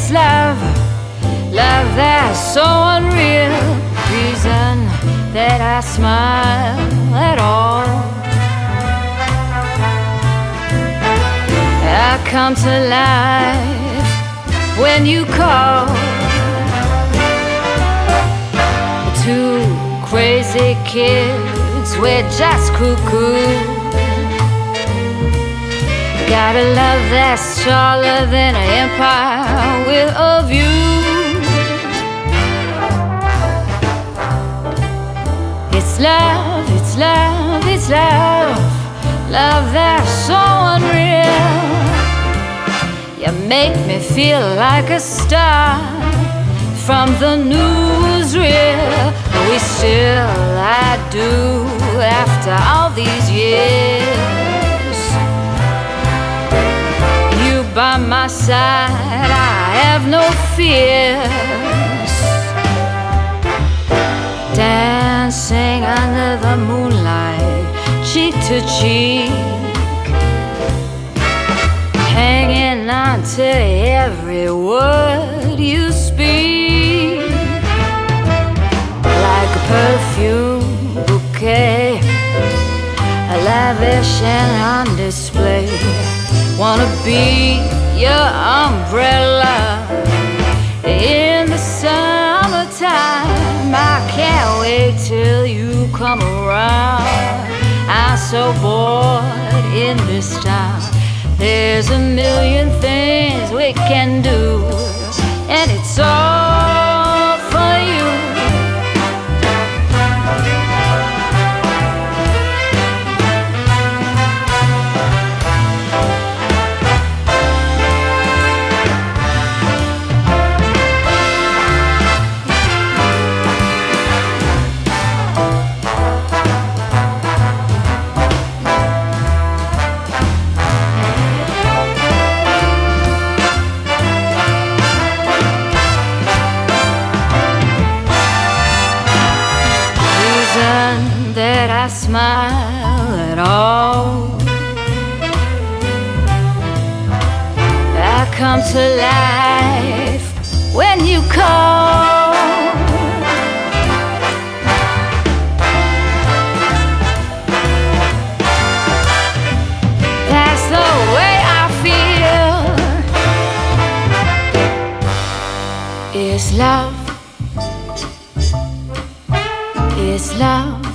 It's love, love that's so unreal. Reason that I smile at all. I come to life when you call. Two crazy kids, we're just cuckoo. Got a love that's taller than an empire with a view. It's love, it's love, it's love, love that's so unreal. You make me feel like a star from the newsreel. We still, I do, after all these years. You by my side, I have no fears. Dancing under the moonlight, cheek to cheek, hanging on to every word you speak. Like a perfume bouquet, lavish and on display. Wanna be your umbrella in the summertime. I can't wait till you come around. I'm so bored in this town. There's a million things we can do, and it's all for you. That I smile at all. I come to life when you call. That's the way I feel. It's love. It's love.